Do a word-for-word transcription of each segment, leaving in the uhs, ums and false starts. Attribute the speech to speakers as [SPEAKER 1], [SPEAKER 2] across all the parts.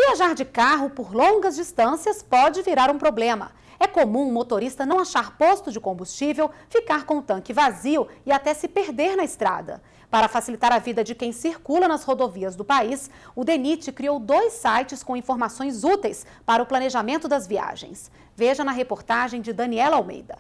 [SPEAKER 1] Viajar de carro por longas distâncias pode virar um problema. É comum o motorista não achar posto de combustível, ficar com o tanque vazio e até se perder na estrada. Para facilitar a vida de quem circula nas rodovias do país, o DENIT criou dois sites com informações úteis para o planejamento das viagens. Veja na reportagem de Daniela Almeida.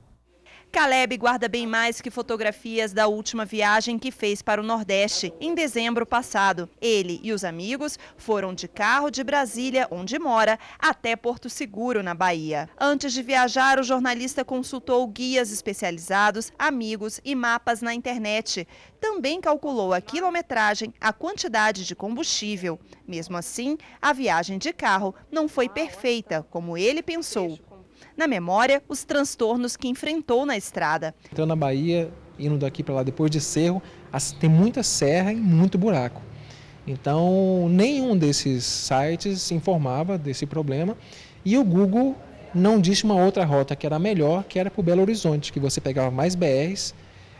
[SPEAKER 2] Caleb guarda bem mais que fotografias da última viagem que fez para o Nordeste, em dezembro passado. Ele e os amigos foram de carro de Brasília, onde mora, até Porto Seguro, na Bahia. Antes de viajar, o jornalista consultou guias especializados, amigos e mapas na internet. Também calculou a quilometragem, a quantidade de combustível. Mesmo assim, a viagem de carro não foi perfeita, como ele pensou. Na memória, os transtornos que enfrentou na estrada.
[SPEAKER 3] Entrando na Bahia, indo daqui para lá depois de Cerro, tem muita serra e muito buraco. Então, nenhum desses sites informava desse problema e o Google não disse uma outra rota que era melhor, que era para o Belo Horizonte, que você pegava mais B Rs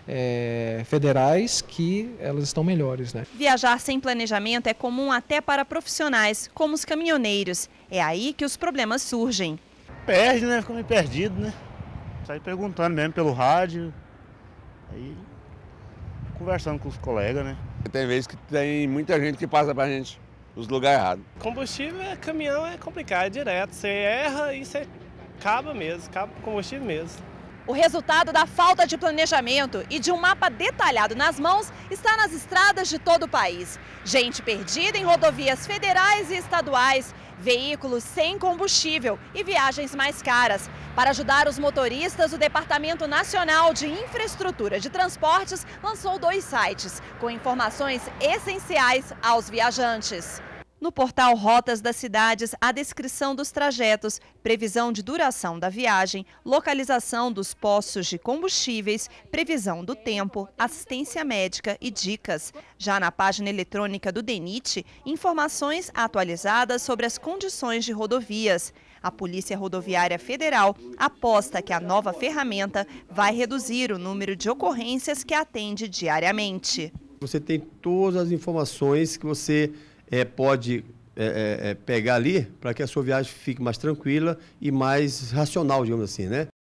[SPEAKER 3] é, federais, que elas estão melhores, né?
[SPEAKER 2] Viajar sem planejamento é comum até para profissionais, como os caminhoneiros. É aí que os problemas surgem.
[SPEAKER 4] Perde, né? Fica meio perdido, né? Sai perguntando mesmo pelo rádio, aí conversando com os colegas, né?
[SPEAKER 5] Tem vezes que tem muita gente que passa pra gente nos lugares errados.
[SPEAKER 6] Combustível, é, caminhão é complicado, é direto. Você erra e você acaba mesmo, acaba com combustível mesmo.
[SPEAKER 2] O resultado da falta de planejamento e de um mapa detalhado nas mãos está nas estradas de todo o país. Gente perdida em rodovias federais e estaduais, veículos sem combustível e viagens mais caras. Para ajudar os motoristas, o Departamento Nacional de Infraestrutura de Transportes lançou dois sites com informações essenciais aos viajantes. No portal Rotas das Cidades, a descrição dos trajetos, previsão de duração da viagem, localização dos postos de combustíveis, previsão do tempo, assistência médica e dicas. Já na página eletrônica do DENIT, informações atualizadas sobre as condições de rodovias. A Polícia Rodoviária Federal aposta que a nova ferramenta vai reduzir o número de ocorrências que atende diariamente.
[SPEAKER 7] Você tem todas as informações que você É, pode é, é, pegar ali para que a sua viagem fique mais tranquila e mais racional, digamos assim, né?